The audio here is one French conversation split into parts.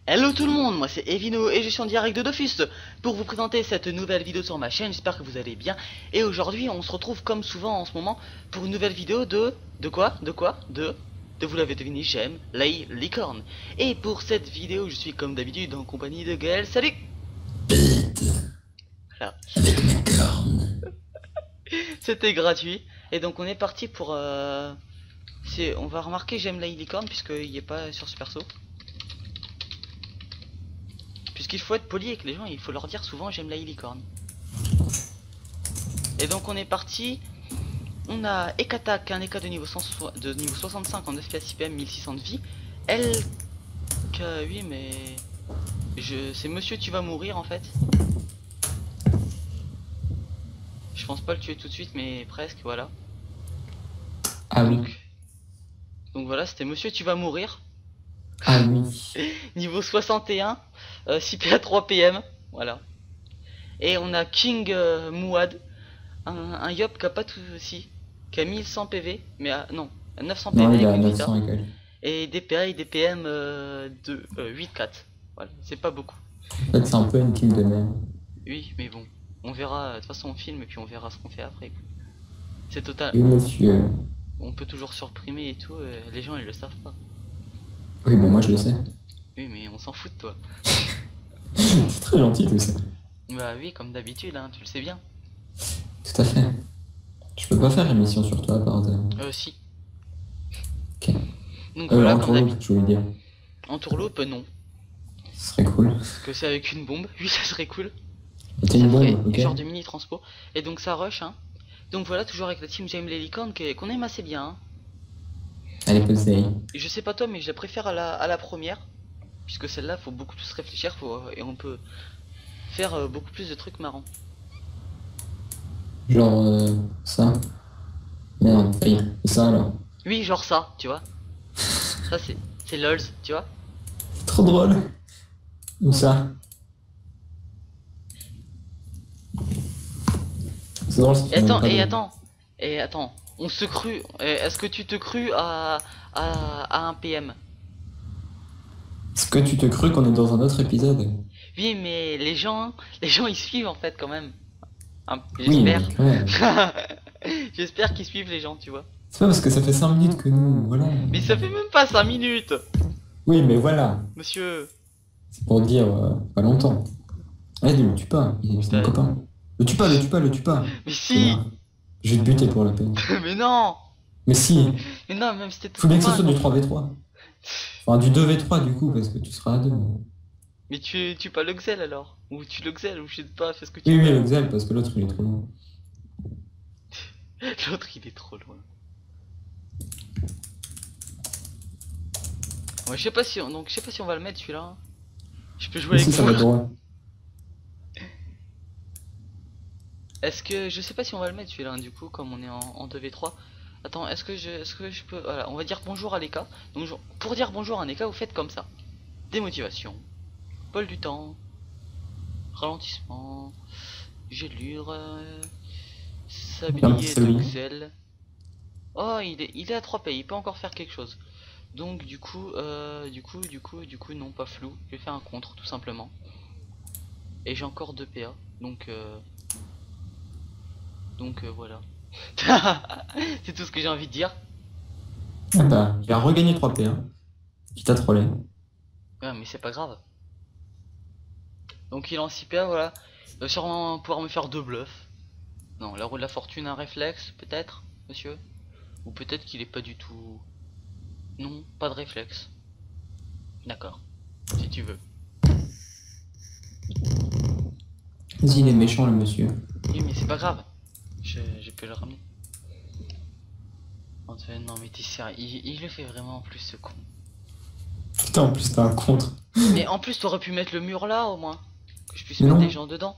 Hello tout le monde, moi c'est Evino et je suis en direct de Dofus pour vous présenter cette nouvelle vidéo sur ma chaîne, j'espère que vous allez bien. Et aujourd'hui on se retrouve comme souvent en ce moment pour une nouvelle vidéo de vous l'avez deviné, j'aime les licornes. Et pour cette vidéo je suis comme d'habitude en compagnie de Gaël, salut. Voilà. C'était gratuit. Et donc on est parti pour... on va remarquer j'aime les licornes puisqu'il n'est pas sur ce perso. Puisqu'il faut être poli avec les gens, il faut leur dire souvent j'aime la licorne. Et donc on est parti. On a Ekatak, un Eka de niveau 65 en FPS IPM 1600 de vie. LK, oui mais... C'est monsieur tu vas mourir en fait. Je pense pas le tuer tout de suite mais presque, voilà. Ah oui. Donc voilà, c'était monsieur tu vas mourir. Ah oui. Niveau 61, 6PA 3 PM, voilà. Et on a King Mouad, un Yop qui a pas tout aussi, qui a 1100 PV, mais non, 900 PV Non, il avec a une 900 Vita. et quelques. Et DPA et DPM de 8-4. Voilà, c'est pas beaucoup. En fait, c'est un peu une team de même. Oui, mais bon, on verra, de toute façon on filme et puis on verra ce qu'on fait après. C'est total. Oui, monsieur. On peut toujours surprimer et tout, les gens ils le savent pas. Oui, bon, moi je le sais. Oui, mais on s'en fout de toi. C'est très gentil tout ça. Bah oui, comme d'habitude, hein, tu le sais bien. Tout à fait. Je peux pas faire émission sur toi, pardon. Si. Ok. Donc voilà, comme d'habitude. Je voulais dire. En tourloupe, non. Ce serait cool. Parce que c'est avec une bombe, oui, ça serait cool. T'es une bombe, ok. Genre de mini transpo. Et donc ça rush, hein. Donc voilà, toujours avec la team J'aime les licornes qu'on aime assez bien. Hein. Allez, posez. Et je sais pas toi, mais je la préfère à la première. Puisque celle-là, faut beaucoup plus réfléchir et on peut faire beaucoup plus de trucs marrants. Genre ça. Merde, ça y est. Et ça alors. Oui, genre ça, tu vois. Ça, c'est LOLs, tu vois. Trop drôle. Ou ça. C'est drôle si tu et attends. On se crut. Est-ce que tu te crus à un PM? Est-ce que tu te crus qu'on est dans un autre épisode? Oui, mais les gens ils suivent en fait quand même. Hein, Oui, j'espère. ouais. J'espère qu'ils suivent les gens, tu vois. C'est pas parce que ça fait 5 minutes que nous, voilà. Mais ça fait même pas 5 minutes. Oui, mais voilà. Monsieur. C'est pour dire pas longtemps. Allez, le tue pas, c'est mon copain. Le tue pas, le tue pas, le tue pas. Mais si. Je vais te buter pour la peine. Mais non. Mais si. Mais non, même si t'es tout. Faut bien que ce soit du 3v3. Enfin, du 2v3 du coup, parce que tu seras à 2. Mais tu pas le Xel alors. Ou tu le Xel, ou je sais pas, fais ce que tu veux. veux. Oui, le Xel, parce que l'autre il est trop loin. L'autre il est trop loin. Ouais, je sais pas si on va le mettre celui-là. Je peux jouer avec ça va être drôle. Est-ce que je sais pas si on va le mettre celui-là du coup comme on est en 2v3. Attends, est-ce que je peux voilà, on va dire bonjour à l'Eka. Donc pour dire bonjour à un Eka, vous faites comme ça. Démotivation. Bol du temps. Ralentissement. Gélure. Sablier de Xel. Oh, il est à 3 pays, il peut encore faire quelque chose. Donc du coup, non, pas flou. Je vais faire un contre tout simplement. Et j'ai encore 2 PA. Donc voilà. C'est tout ce que j'ai envie de dire. Ah bah, il a regagné 3P. Hein. Qui t'a trollé. Ouais, mais c'est pas grave. Donc il est en 6 PA, voilà. Il va sûrement pouvoir me faire 2 bluffs. Non, la roue de la fortune, un réflexe, peut-être, monsieur. Ou peut-être qu'il est pas du tout... Non, pas de réflexe. D'accord, si tu veux. Vas-y, il est méchant le monsieur. Oui, mais c'est pas grave. Je peux le ramener. Non, mais t'es sérieux, il le fait vraiment en plus ce con. Putain, en plus t'as un contre. Mais en plus t'aurais pu mettre le mur là au moins. Que je puisse mettre des gens dedans.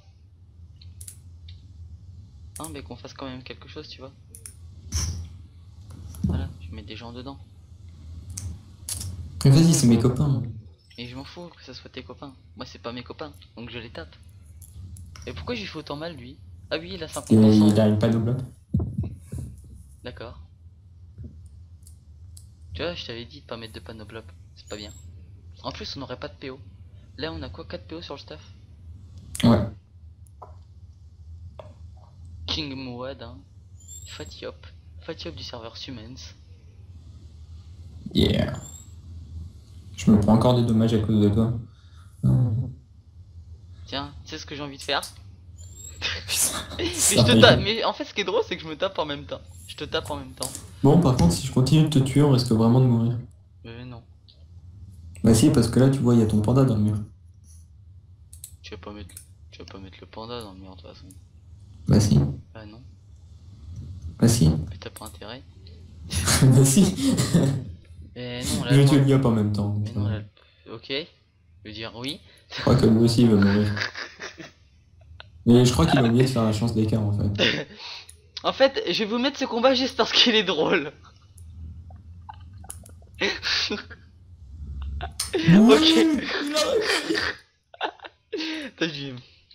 Hein, mais qu'on fasse quand même quelque chose, tu vois. Voilà, je mets des gens dedans. Mais vas-y, c'est mes copains. Et je m'en fous que ça soit tes copains. Moi c'est pas mes copains, donc je les tape. Et pourquoi j'ai fait autant mal lui? Ah oui, il a 50%. Il a une panneau bloc. D'accord. Tu vois, je t'avais dit de pas mettre de panneau bloc. C'est pas bien. En plus, on n'aurait pas de PO. Là, on a quoi? 4 PO sur le staff? Ouais. King Mouad, hein. Fatiop. Fatiop du serveur Sumens. Yeah. Je me prends encore des dommages à cause de toi. Tiens, tu sais ce que j'ai envie de faire? Mais Ça je te arrive. tape. Mais en fait, ce qui est drôle, c'est que je me tape en même temps. Je te tape en même temps. Bon, par contre, si je continue de te tuer, on risque vraiment de mourir. Mais non. Bah si, parce que là, tu vois, il y a ton panda dans le mur. Tu vas pas mettre, tu vas pas mettre le panda dans le mur de toute façon. Bah si. Bah non. Bah si. Mais t'as pas intérêt. Bah si. Mais non, là. Je vais tuer Liop en même temps. Mais non, là. Ok. Je veux dire oui. Je crois que lui aussi il va mourir. Mais je crois qu'il a oublié de faire la chance d'écart en fait. En fait, je vais vous mettre ce combat juste parce qu'il est drôle. Ok. T'as vu.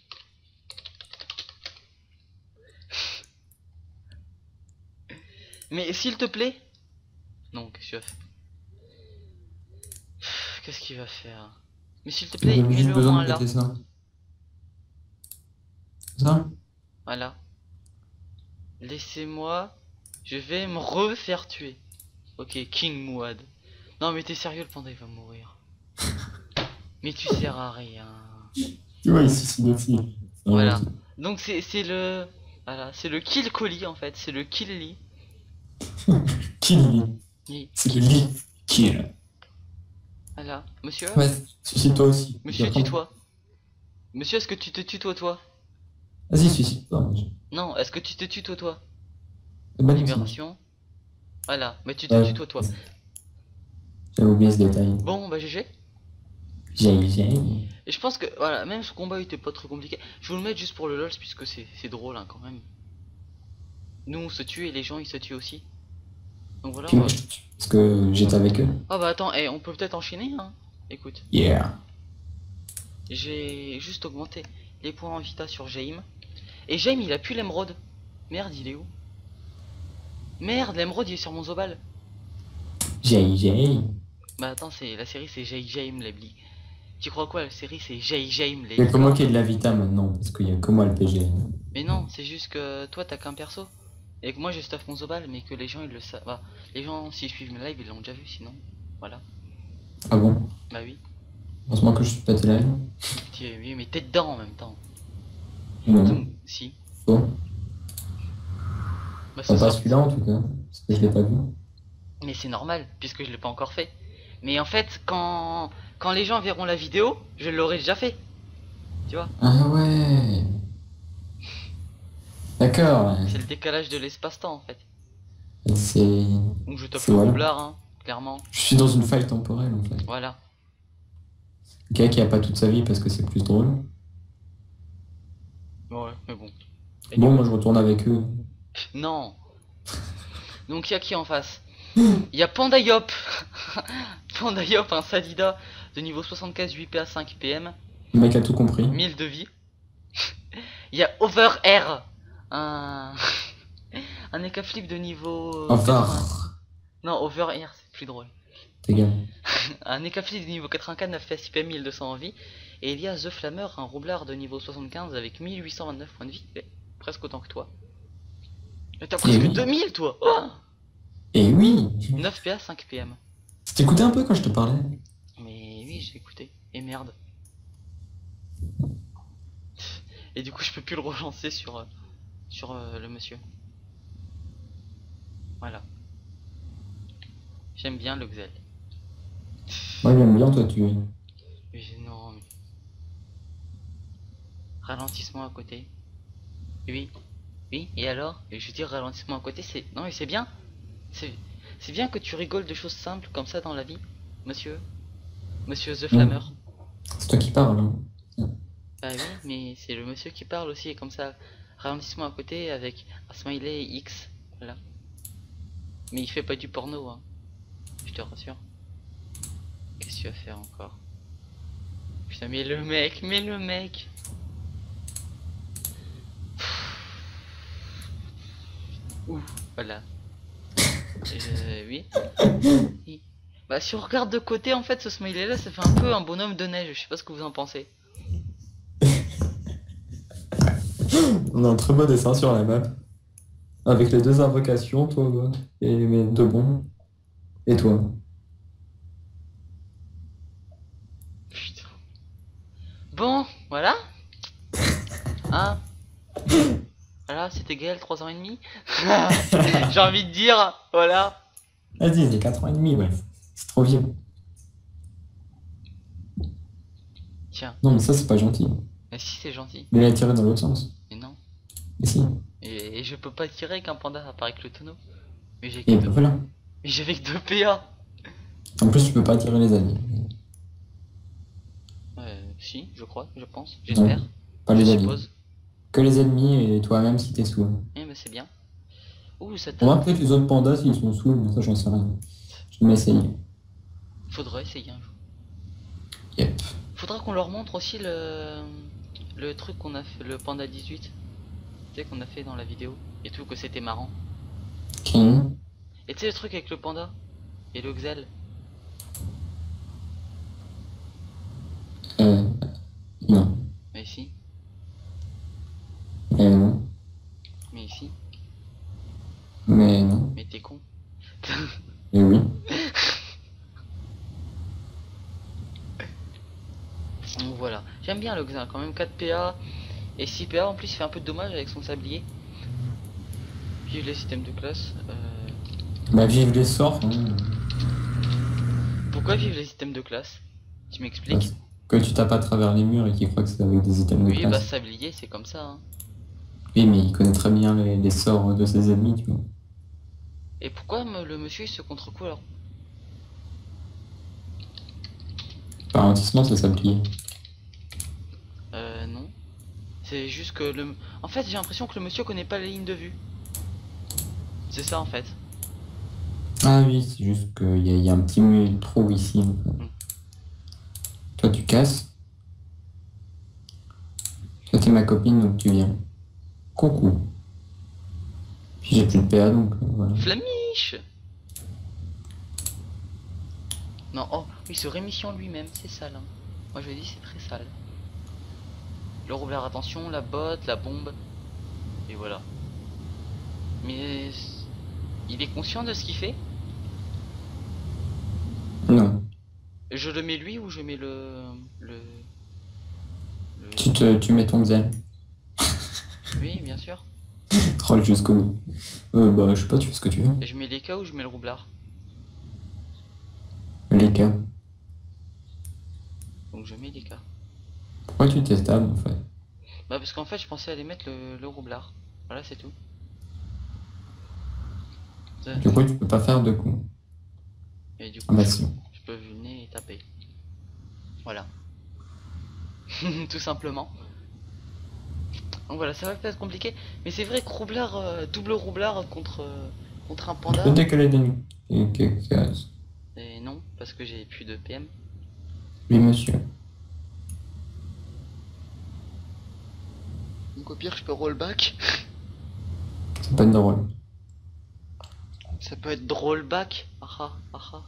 Mais s'il te plaît. Non, qu'est-ce que tu vas faire? Qu'est-ce qu'il va faire? Mais s'il te plaît, J'ai juste mets-le au besoin moins de là. péter ça. Ça? Voilà. Laissez-moi. Je vais me refaire tuer. Ok, King Mouad. Non mais t'es sérieux, le panda il va mourir. Mais tu sers à rien. Tu vois, il se suicide aussi. Voilà. Donc c'est le. Voilà, c'est le kill colis en fait. C'est le kill lit. Kill. Oui. C'est le lit. Kill. Voilà. Monsieur? Ouais, suicide-toi aussi. Monsieur, tue-toi. Monsieur, est-ce que tu te tutoies toi? Vas-y, suicide-toi. Non, est-ce que tu te tutoies toi? Bah, Libération. Voilà, mais tu te ouais. tutoies toi. J'avais oublié ce détail. Bon, bah GG. J'ai. Et je pense que, voilà, même ce combat était pas trop compliqué. Je vais vous le mettre juste pour le LOL, puisque c'est drôle, hein, quand même. Nous, on se tue et les gens, ils se tuent aussi. Donc voilà. Puis moi, je te tue. Parce que j'étais avec eux. Ah bah attends, on peut peut-être enchaîner, hein. Écoute. Yeah. J'ai juste augmenté les points en vita sur Jaime. Et Jaime, il a plus l'émeraude. Merde, il est où? Merde, l'émeraude, il est sur mon Zobal. J'ai. Bah attends, la série, c'est Jaime, Lebly. Tu crois quoi, la série, c'est Jaime, Il y a que moi qui ai de la vita maintenant. Parce qu'il y a que moi le PG. Mais non, c'est juste que toi, t'as qu'un perso. Et que moi, j'ai stuff mon Zobal, mais que les gens, ils le savent. Bah, les gens, s'ils suivent mes lives, ils l'ont déjà vu, sinon. Voilà. Ah bon? Bah oui. Heureusement que je suis pas live. Oui, mais t'es dedans en même temps. Non. Donc, si. Bon. Bah, Pas celui-là en tout cas. Parce que je l'ai pas vu. Mais c'est normal, puisque je l'ai pas encore fait. Mais en fait, quand les gens verront la vidéo, je l'aurai déjà fait. Tu vois? Ah ouais. D'accord. C'est le décalage de l'espace-temps en fait. C'est. Donc je tape C'est le voilà. roublard, hein, clairement. Je suis dans une faille temporelle en fait. Voilà. Le gars qui a pas toute sa vie parce que c'est plus drôle. Ouais, mais bon. Bon, moi je retourne avec eux. Non. Donc il y a qui en face? Il y a Pandayop. Pandayop, un Sadida de niveau 75, 8 PA, 5 PM. Le mec a tout compris. 1000 de vie. Il y a Over Air. Un Eka Flip de niveau... Over. Non, Over Air, c'est plus drôle. T'es gars. Un Eka Flip de niveau 84, 9 PS, 6 PM, 1200 en vie. Et il y a The Flammer, un roublard de niveau 75 avec 1829 points de vie. Presque autant que toi. Mais t'as presque 2000 toi. Oh, et oui. 9 PA, 5 PM. T'écoutais un peu quand je te parlais? Mais oui, j'ai écouté. Et merde. Et du coup, je peux plus le relancer sur le monsieur. Voilà. J'aime bien le Xel. Moi j'aime bien toi tu. Mais non. Mais... Ralentissement à côté. Oui. Oui, et alors? Et je veux dire, ralentissement à côté, c'est... Non, mais c'est bien. C'est bien que tu rigoles de choses simples comme ça dans la vie, monsieur. Monsieur The Flammer. C'est toi qui parles. Hein. Bah oui, mais c'est le monsieur qui parle aussi, comme ça. Ralentissement à côté avec un smiley X. Voilà. Mais il fait pas du porno, hein. Je te rassure. Qu'est-ce que tu vas faire encore? Putain, mais le mec. Ouh, voilà. Oui. Bah si on regarde de côté en fait ce smiley là ça fait un peu un bonhomme de neige, je sais pas ce que vous en pensez. On a un très beau dessin sur la map. Avec les deux invocations, toi et mes deux bons. Et toi. Putain. Bon, voilà. Hein. Voilà, c'était Gaël, 3 ans et demi. J'ai envie de dire, voilà. Vas-y, j'ai 4 ans et demi, ouais. C'est trop vieux. Tiens, Non, mais ça, c'est pas gentil. mais si c'est gentil. Mais il a tiré dans l'autre sens. Mais non. Mais si. Et je peux pas tirer avec un panda à part avec le tonneau. Mais j'ai que Et deux. voilà. Mais j'avais que 2 PA. En plus, tu peux pas tirer les alliés. Si, je crois, je pense, j'espère. Pas Je les alliés. suppose. Que les ennemis et toi-même si t'es saoul. Eh mais c'est bien. Ouh, ça On va tape. peut-être les autres pandas s'ils sont saouls, mais ça, j'en sais rien. Je vais m'essayer. Faudrait essayer un jour. Yep. Faudra qu'on leur montre aussi le truc qu'on a fait, le panda 18. Tu sais qu'on a fait dans la vidéo. Et tout, que c'était marrant. Ok. Et tu sais le truc avec le panda et le Xel. Non. Mais si, Non. mais ici, Mais non. mais t'es con. Et oui. Donc voilà, j'aime bien le Xel, quand même 4 PA et 6 PA en plus il fait un peu de dommage avec son sablier. Vive les systèmes de classe. Bah, vive les sorts. Hein. Pourquoi vive les systèmes de classe? Tu m'expliques? Que tu tapes à travers les murs et qu'ils croient que c'est avec des items de Oui, bah classe. sablier c'est comme ça. Hein. Oui, mais il connaît très bien les sorts de ses ennemis, tu vois. Et pourquoi le monsieur il se contre-coup alors? Par ralentissement, ça s'applique. Non. C'est juste que le... En fait j'ai l'impression que le monsieur connaît pas les lignes de vue. C'est ça en fait. Ah oui, c'est juste qu'il y a un petit trou ici. Toi, tu casses. Toi, t'es ma copine, donc tu viens. Coucou. Puis j'ai plus de PA, donc voilà. Flamiche. Non, oh, il se rémission lui-même, c'est sale. Hein. Moi je dis c'est très sale. Le roublard, attention, la botte, la bombe. Et voilà. Mais il est conscient de ce qu'il fait? Non. Je le mets lui ou je mets Tu mets ton Xel. Oui, bien sûr. Troll jusqu'au bout. Bah, je sais pas, tu fais ce que tu veux. Et je mets les cas ou je mets le roublard? Les cas. Donc je mets les cas. Pourquoi tu t'es stable, en fait? Bah parce qu'en fait je pensais aller mettre le roublard. Voilà, c'est tout. Du coup, tu peux pas faire deux coups. Et du Ah coup, bah je si. peux venir et taper. Voilà. Tout simplement. Donc voilà, ça va peut-être compliqué. Mais c'est vrai que roublard, double roublard contre un Tu panda. peux décaler des cases. Et non, parce que j'ai plus de PM. Oui, monsieur. Donc au pire, je peux rollback. C'est pas drôle. Ça peut être rollback. Ah ah ah.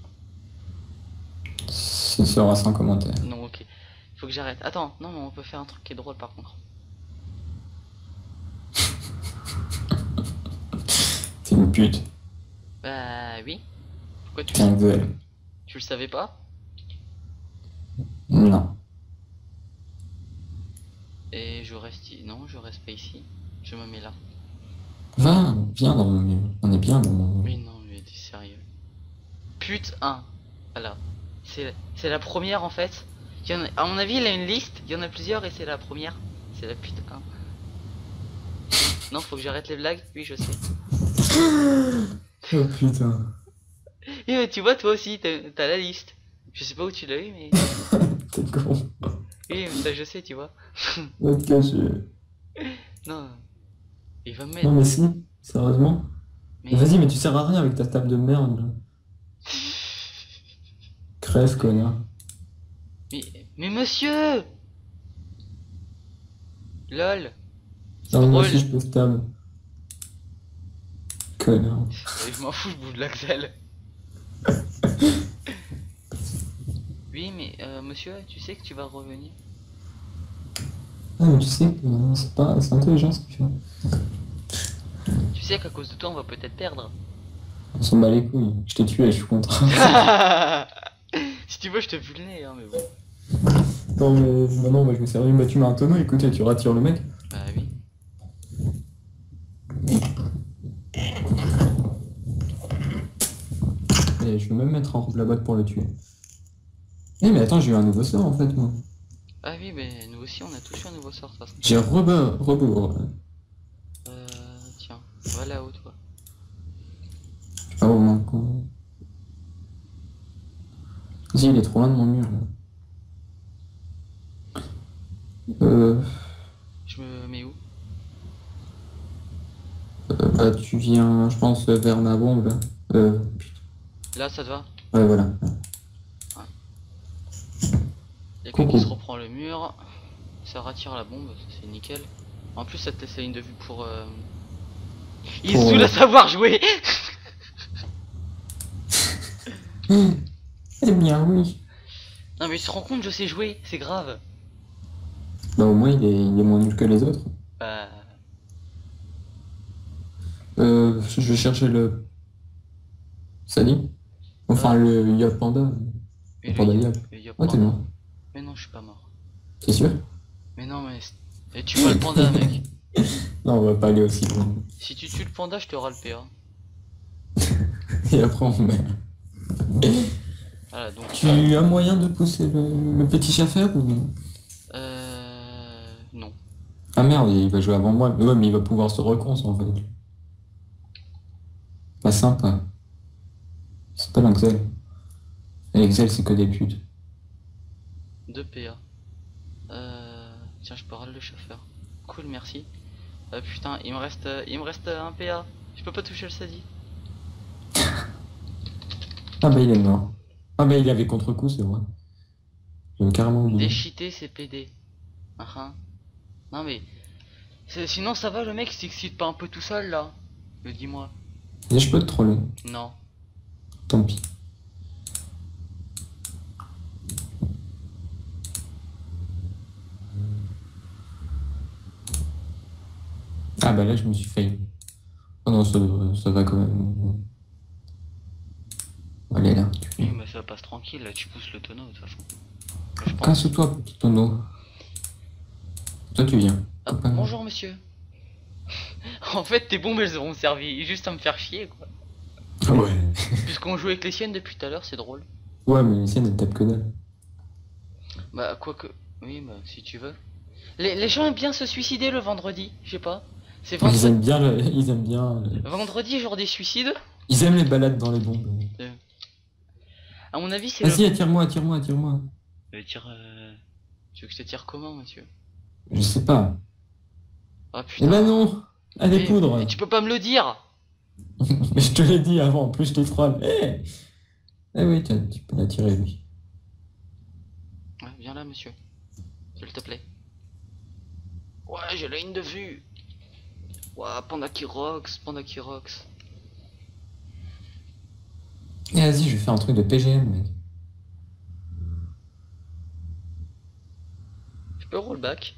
Ce sera sans commentaire. Non, ok. Faut que j'arrête. Attends, non, mais on peut faire un truc qui est drôle par contre. C'est une pute. Bah oui. Pourquoi tu C'est un duel. le savais pas? Non. Et je reste non, je reste pas ici. Je me mets là. Va, viens dans mon mur. On est bien dans mon mur. Mais non, mais t'es sérieux. Putain. Voilà. C'est la première en fait. Il y en a, à mon avis, il a une liste. Il y en a plusieurs et c'est la première. C'est la pute 1. Non, faut que j'arrête les blagues. Oui, je sais. Oh putain. Et tu vois, toi aussi, t'as la liste. Je sais pas où tu l'as eu, mais. T'es con. Oui, mais ça, je sais, tu vois. Va te cacher. Non. Il va me mettre. Non mais si, sérieusement. Mais... Vas-y, mais tu sers à rien avec ta table de merde. Là. Crève, connard. Mais monsieur! LOL! C'est Non, moi drôle. aussi je peux stable. Connard. Et je m'en fous, je bouge de l'Axel. Oui, mais monsieur, tu sais que tu vas revenir. Ah, mais tu sais que c'est intelligent ce qu'il fait. Tu sais qu'à cause de toi, on va peut-être perdre. On s'en bat les couilles. Je t'ai tué, je suis content. Si tu veux, je te vulnais, hein, mais bon. Non, mais bah non, moi je me suis servi. Bah, tu mets un tonneau, écoute, et tu rattires le mec. Bah oui. Et je vais même mettre en route la boîte pour le tuer. Eh, mais attends, j'ai eu un nouveau sort en fait, moi. Ah oui, mais nous aussi, on a tous eu un nouveau sort, de toute façon. J'ai rebours. Tiens, va là-haut, toi. Ah, au moins. Vas-y, il est trop loin de mon mur. Là. Je me mets où? Bah, tu viens, je pense, vers ma bombe. Là. Putain. Là, ça te va? Ouais, voilà. Y'a que qui Coucou. se reprend le mur. Ça rattire la bombe, c'est nickel. En plus, ça te laisse la ligne de vue pour. Il Pour, saoule à savoir jouer. Eh bien, oui. Non, mais il se rend compte, je sais jouer, c'est grave. Bah, au moins, il est moins nul que les autres. Bah. Je vais chercher le. Sally. Enfin, le Yop Panda. Mais Panda Yop. Oh, t'es mort. Mais non, je suis pas mort. T'es sûr? Mais non, mais. Et tu vois le panda, mec. Non, on va pas aller aussi loin. Si tu tues le panda, je te râle PA. Et après, on meurt. Voilà, donc. Tu as moyen de pousser le petit chauffeur ou non? Non. Ah merde, il va jouer avant moi. Ouais, mais il va pouvoir se recons en fait. Pas sympa. C'est pas l'Excel. L'Excel, c'est que des putes. 2 PA. Tiens, je peux râler le chauffeur. Cool, merci. Putain, il me reste un PA. Je peux pas toucher le Sadi. Ah bah il est mort. Ah bah il avait contre-coup, c'est vrai. J'avais carrément oublié. Déchiter c'est PD. Non mais. Sinon ça va le mec s'excite pas un peu tout seul là. Mais dis-moi. Et je peux te troller. Non. Tant pis. Ah bah là je me suis fait. Oh non, ça va quand même. Allez là. Oui mais ça passe tranquille, là tu pousses le tonneau de toute façon. Je pense. Casse-toi, petit tonneau. Toi tu viens. Ah, bonjour monsieur. En fait tes bombes elles auront servi juste à me faire chier quoi. Ouais. Puisqu'on joue avec les siennes depuis tout à l'heure, c'est drôle. Ouais mais les siennes elles tapent que dalle. Bah quoique. Oui bah si tu veux. Les gens aiment bien se suicider le vendredi, je sais pas. C'est vendredi. Ils aiment bien. Vendredi, jour des suicides. Ils aiment les balades dans les bombes. À mon avis, c'est Vas-y, attire-moi. Tu veux que je te tire comment, monsieur? Je sais pas. Ah putain. Eh ben non. Allez, poudre. Mais tu peux pas me le dire. Mais je te l'ai dit avant, en plus je t'ai troll. Eh oui, tu peux l'attirer, lui. Ouais, viens là, monsieur. S'il te plaît. Ouais, j'ai la ligne de vue. Ouais, panda qui rocks. Eh, vas-y, je vais faire un truc de PGM, mec. Je peux rollback.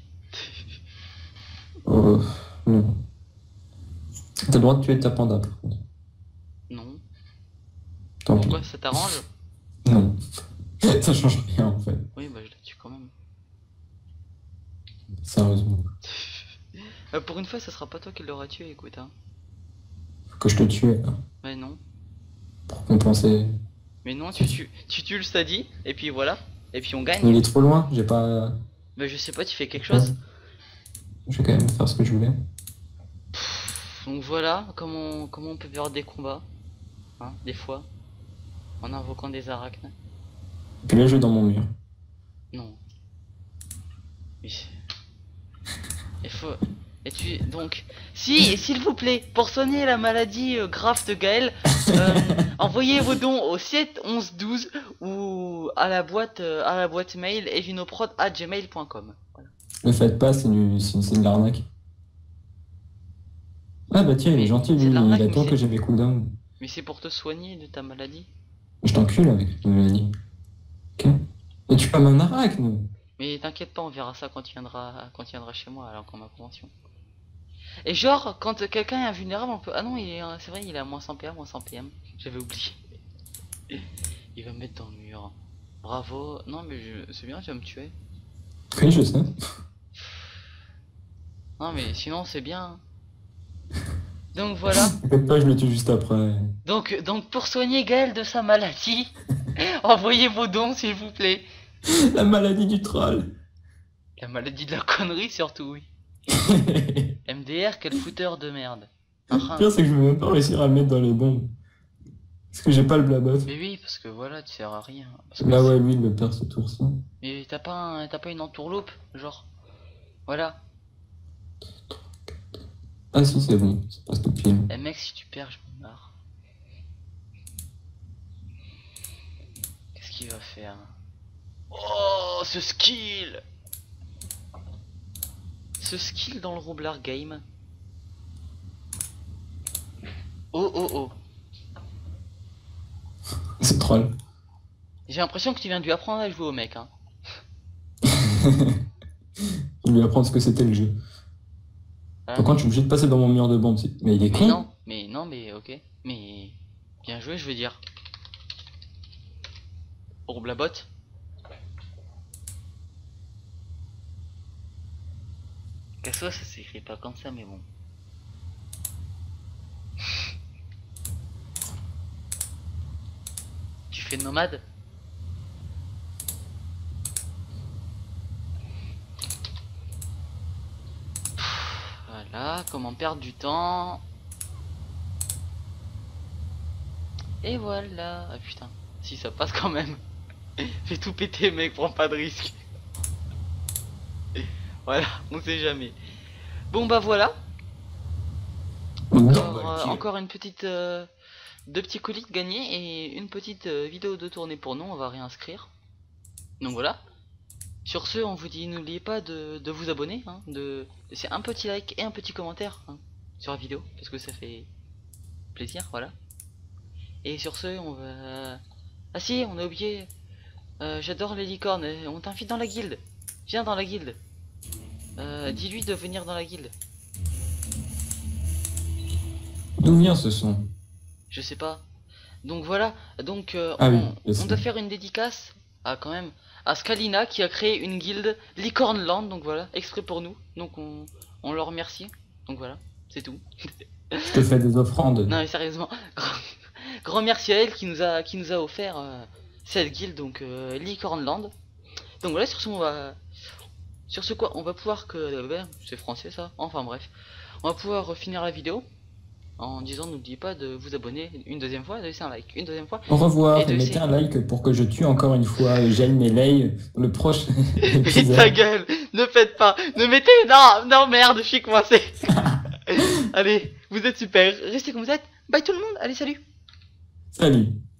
Oh, non. T'as le droit de tuer ta panda, par contre. Non. Tant pis. Pourquoi ça t'arrange? Non. Ça change rien, en fait. Oui, bah je la tue quand même. Sérieusement. Pour une fois, ça sera pas toi qui l'auras tué, écoute. Hein. Faut que je te tue, là. Mais non. Pour compenser. Mais non, tu tues le Stadi, et puis voilà. Et puis on gagne. Il est trop loin, j'ai pas... Bah je sais pas, tu fais quelque chose. Je vais quand même faire ce que je voulais. Donc voilà comment on peut perdre des combats. Hein, des fois. En invoquant des arachnes. Puis là, je vais dans mon mur. Non. Oui. Il faut... Donc, s'il vous plaît, pour soigner la maladie grave de Gaël, envoyez vos dons au 7 11 12 ou à la boîte mail evinoprod@gmail.com. Voilà. Le faites pas, c'est de l'arnaque. Ah bah tiens, il est gentil, lui, il attend que j'ai mes cooldowns. Mais c'est pour te soigner de ta maladie. Je t'encule avec une maladie. Ok. comme un arachne. Mais t'inquiète pas, on verra ça quand il viendra chez moi, alors qu'on a convention. Et genre, quand quelqu'un est invulnérable, on peut... Ah non, c'est vrai, il est à moins 100 PM, moins 100 PM. J'avais oublié. Il va me mettre dans le mur. Bravo. Non, mais c'est bien, tu vas me tuer. Oui, je sais. Non, mais sinon, c'est bien. Donc voilà. T'inquiète pas, je le tue juste après. Donc pour soigner Gaël de sa maladie, envoyez vos dons, s'il vous plaît. La maladie du troll. La maladie de la connerie, surtout, oui. MDR, quel fouteur de merde. Le pire, c'est que je vais même pas réussir à le mettre dans les bombes. Parce que j'ai pas le blabot. Mais oui, parce que voilà, tu sers à rien. Parce que Là, ouais, lui, il me perd ce tour-ci. Mais t'as pas une entourloupe, genre. Voilà. Ah si, c'est bon, c'est pas tout pile. Eh mec, si tu perds, je me marre. Qu'est-ce qu'il va faire? Oh, ce skill! Ce skill dans le Roblar Game. Oh oh oh. C'est troll. J'ai l'impression que tu viens de lui apprendre à jouer au mec, hein. Je vais apprendre ce que c'était le jeu. Par contre, je suis obligé de passer dans mon mur de bombe. Mais il est con. Non, mais ok. Mais bien joué, je veux dire. Pour la botte. Casso, ça s'écrit pas comme ça, mais bon. Tu fais nomade? Voilà, comment perdre du temps. Et voilà. Ah putain, si ça passe quand même. Fais tout péter mec, prends pas de risque. Voilà, on sait jamais. Bon bah voilà. Encore une petite... deux petits colis de gagnés et une petite vidéo de tournée pour nous, on va réinscrire. Donc voilà. Sur ce, on vous dit, n'oubliez pas de vous abonner, hein, de laisser un petit like et un petit commentaire hein, sur la vidéo, parce que ça fait plaisir, voilà. Et sur ce, on va... Ah si, on a oublié, j'adore les licornes, on t'invite dans la guilde. Viens dans la guilde. Dis-lui de venir dans la guilde. D'où vient ce son? Je sais pas. Donc voilà, donc on doit faire une dédicace à quand même à Scalina qui a créé une guilde Licornland, donc voilà, exprès pour nous. Donc on le remercie. Donc voilà, c'est tout. Je te fais des offrandes. Non mais sérieusement, grand merci à elle qui nous a offert cette guilde donc Licornland. Donc voilà, sur ce quoi on va pouvoir c'est français ça. Enfin bref, on va pouvoir finir la vidéo en disant n'oubliez pas de vous abonner une deuxième fois, de laisser un like une deuxième fois. Au revoir et mettez un like pour que je tue encore une fois Jaime Melee dans le prochain épisode. Ta gueule, ne faites pas, ne mettez, non merde, je suis coincé. Allez, vous êtes super, restez comme vous êtes, bye tout le monde, allez salut. Salut.